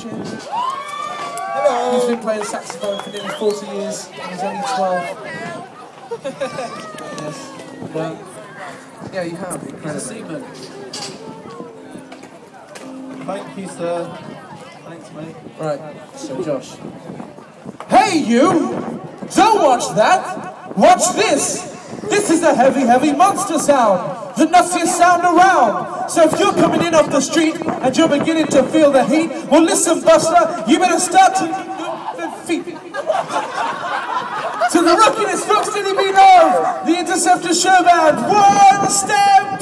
Chin. Hello. He's been playing saxophone for nearly 40 years and he's only 12. Yes. Well, yeah, you have. He's a seaman. Thank you, sir. Thanks, mate. Right, so Josh. Hey you! Don't watch that! Watch this! This is a heavy, heavy monster sound! The nutsiest sound around! So if you're coming in off the street and you're beginning to feel the heat, well listen, Buster, you better start to move the feet. To the rockiness folks did he be known! The Interceptor Show Band, one step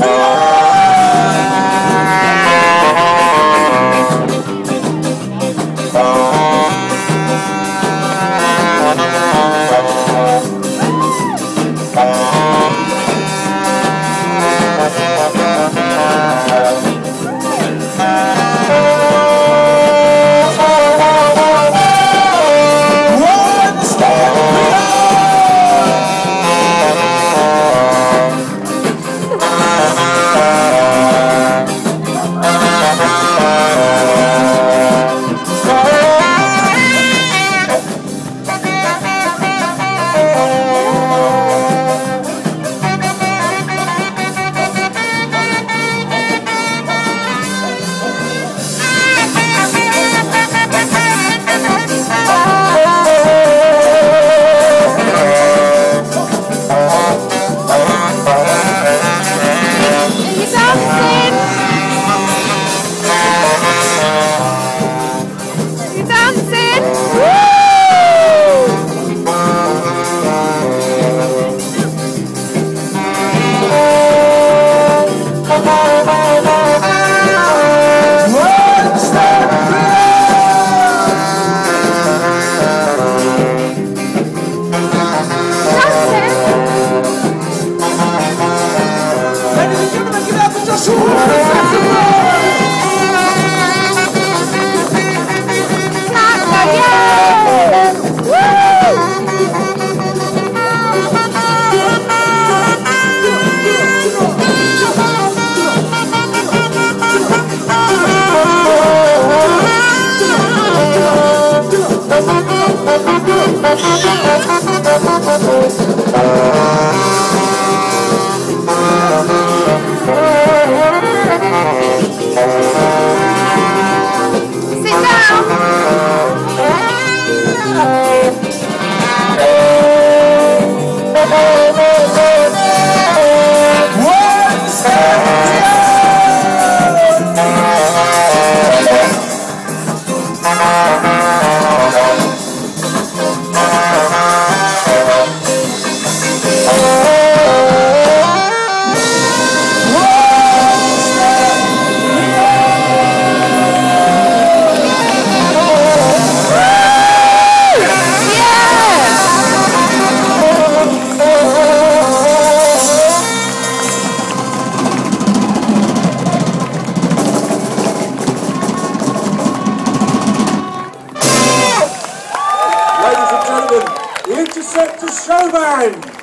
The Interceptor Show Band!